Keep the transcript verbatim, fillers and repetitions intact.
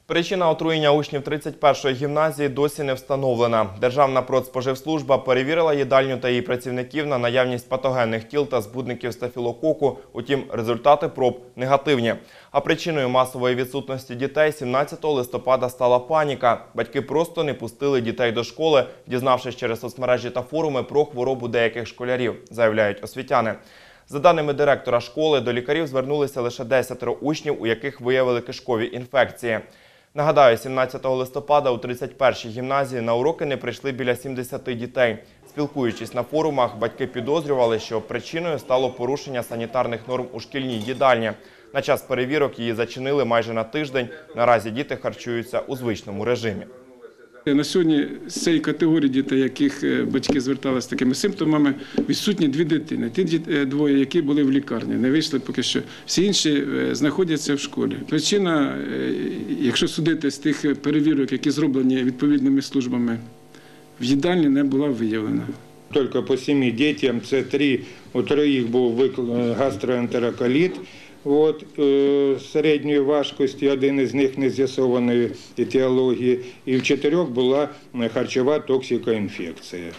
Причина отруєння учнів тридцять першої гімназії досі не встановлена. Державна продспоживслужба перевірила їдальню та її працівників на наявність патогенних тіл та збудників стафілококу, утім результати проб негативні. А причиною масової відсутності дітей сімнадцятого листопада стала паніка. Батьки просто не пустили дітей до школи, дізнавшись через соцмережі та форуми про хворобу деяких школярів, заявляють освітяни. За даними директора школи, до лікарів звернулися лише десятеро учнів, у яких виявили кишкові інфекції. Нагадаю, сімнадцятого листопада у тридцять першій гімназії на уроки не прийшли біля сімдесяти дітей. Спілкуючись на форумах, батьки підозрювали, що причиною стало порушення санітарних норм у шкільній їдальні. На час перевірок її зачинили майже на тиждень. Наразі діти харчуються у звичному режимі. На сьогодні з цієї категорії дітей, яких батьки зверталися з такими симптомами, відсутні дві дитини. Ті двоє, які були в лікарні, не вийшли поки що. Всі інші знаходяться в школі. Причина, якщо судити з тих перевірок, які зроблені відповідними службами, в їдальні не була виявлена. Тільки по семи дітям, це три, у троїх був гастроентероколіт. От, е, середньої важкості, один із них не з'ясованої етіології, і в чотирьох була харчова токсикоінфекція.